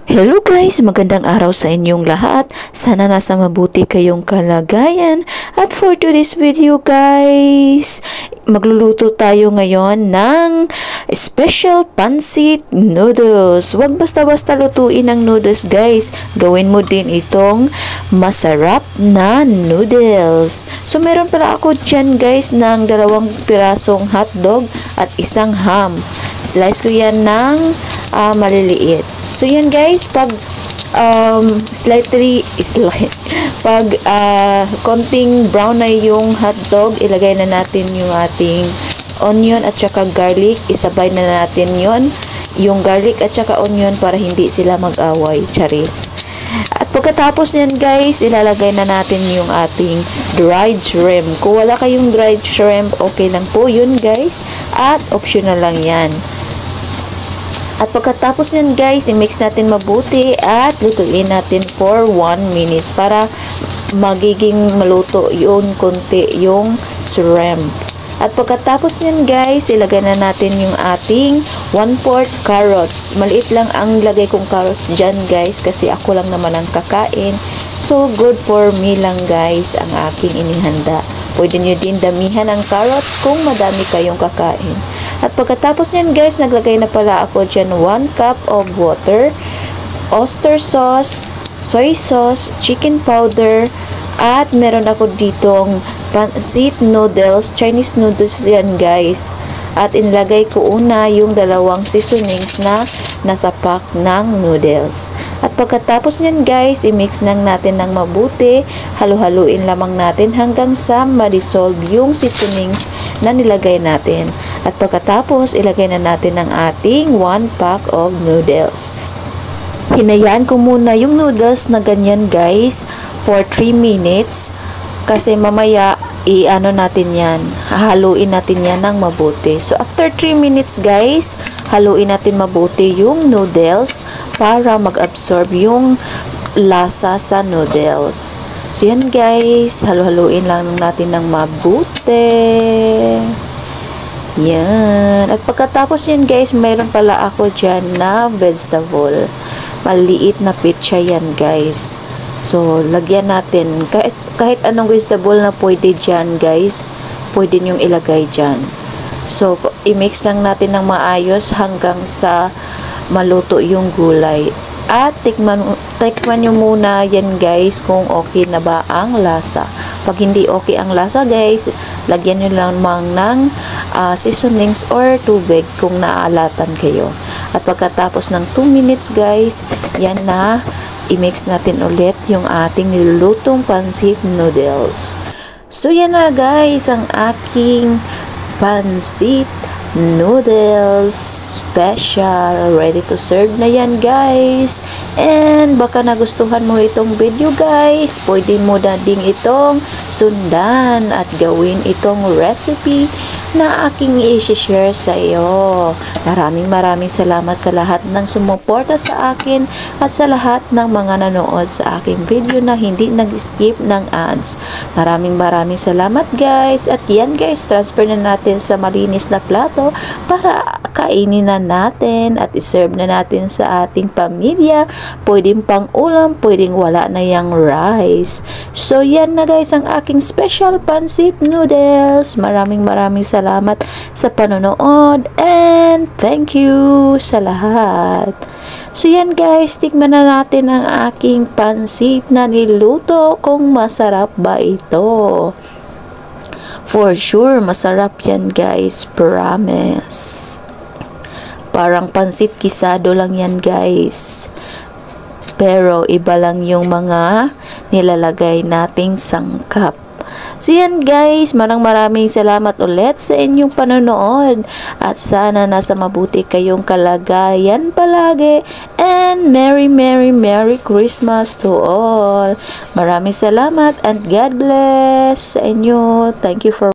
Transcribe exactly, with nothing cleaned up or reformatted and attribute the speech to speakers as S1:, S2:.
S1: Hello guys, magandang araw sa inyong lahat. Sana nasa mabuti kayong kalagayan. At for today's video guys, magluluto tayo ngayon ng special pancit noodles. Huwag basta-basta lutuin ang noodles guys. Gawin mo din itong masarap na noodles. So meron pala ako dyan guys ng dalawang pirasong hotdog at isang ham. Slice ko yan ng uh, maliliit. So yan guys, pag um, slightly slight, pag uh, konting brown na yung hotdog, ilagay na natin yung ating onion at saka garlic. Isabay na natin yon yung garlic at saka onion para hindi sila mag-away. Charis. At pagkatapos yan guys, ilalagay na natin yung ating dried shrimp. Kung wala kayong dried shrimp, okay lang po yun guys. At optional lang yan. At pagkatapos yan guys, i-mix natin mabuti at lutuin natin for one minute para magiging maluto yung konti yung shrimp. At pagkatapos yan guys, ilagay na natin yung ating one fourth carrots. Maliit lang ang lagay kong carrots dyan guys kasi ako lang naman ang kakain. So good for me lang guys ang aking inihanda. Pwede nyo din damihan ang carrots kung madami kayong kakain. At pagkatapos nyan guys, naglagay na pala ako dyan one cup of water, oyster sauce, soy sauce, chicken powder, at meron ako ditong pancit noodles, Chinese noodles yan guys. At inlagay ko una yung dalawang seasonings na nasa pack ng noodles. At pagkatapos nyan guys, i-mix nang natin ng mabuti. Halu-haluin lamang natin hanggang sa ma-dissolve yung seasonings na nilagay natin. At pagkatapos, ilagay na natin ang ating one pack of noodles. Hinayaan ko muna yung noodles na ganyan guys for three minutes. Kasi mamaya, i-ano natin yan, haluin natin yan ng mabuti. So, after three minutes guys, haluin natin mabuti yung noodles para mag-absorb yung lasa sa noodles. So, yan guys, halu-haluin lang natin ng mabuti. Yan. At pagkatapos yan guys, mayroon pala ako dyan na vegetable. Maliit na pitsa yan guys. So, lagyan natin, kahit, kahit anong vegetable na pwede dyan, guys, pwede nyong ilagay dyan. So, i-mix lang natin ng maayos hanggang sa maluto yung gulay. At, tikman, tikman nyo muna yan, guys, kung okay na ba ang lasa. Pag hindi okay ang lasa, guys, lagyan nyo lang ng uh, seasonings or tubig kung naaalatan kayo. At pagkatapos ng two minutes, guys, yan na, i-mix natin ulit yung ating nilulutong pancit noodles. So, yan na guys, ang aking pancit noodles special. Ready to serve na yan guys. And baka nagustuhan mo itong video guys, pwede mo na ding itong sundan at gawin itong recipe na aking i-share sa iyo. Maraming maraming salamat sa lahat ng sumuporta sa akin at sa lahat ng mga nanood sa aking video na hindi nag-skip ng ads. Maraming maraming salamat guys. At yan guys, transfer na natin sa malinis na plato para kainin na natin at iserve na natin sa ating pamilya. Pwedeng pang ulam, pwedeng wala na yung rice. So yan na guys ang aking special pancit noodles. Maraming maraming salamat Salamat sa panonood and thank you sa lahat. So yan guys, tikman na natin ang aking pansit na niluto kung masarap ba ito. For sure, masarap yan guys, promise. Parang pansit kisado lang yan guys. Pero iba lang yung mga nilalagay nating sangkap. So yan guys, marang maraming salamat ulit sa inyong panonood at sana nasa mabuti kayong kalagayan palagi and Merry Merry Merry Christmas to all. Maraming salamat and God bless sa inyo. Thank you for